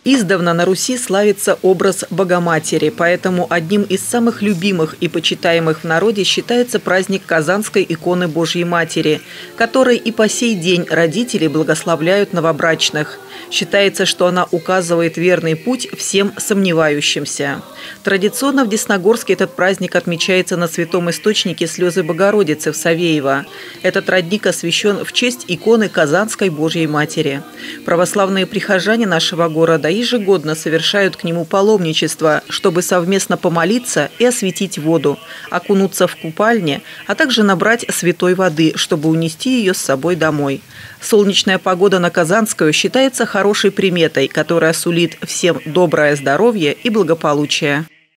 Издавна на Руси славится образ Богоматери, поэтому одним из самых любимых и почитаемых в народе считается праздник Казанской иконы Божьей Матери, которой и по сей день родители благословляют новобрачных. Считается, что она указывает верный путь всем сомневающимся. Традиционно в Десногорске этот праздник отмечается на святом источнике Слезы Богородицы в Савеево. Этот родник освящен в честь иконы Казанской Божьей Матери. Православные прихожане нашего города ежегодно совершают к нему паломничество, чтобы совместно помолиться и осветить воду, окунуться в купальне, а также набрать святой воды, чтобы унести ее с собой домой. Солнечная погода на Казанскую считается хорошей приметой, которая сулит всем доброе здоровье и благополучие.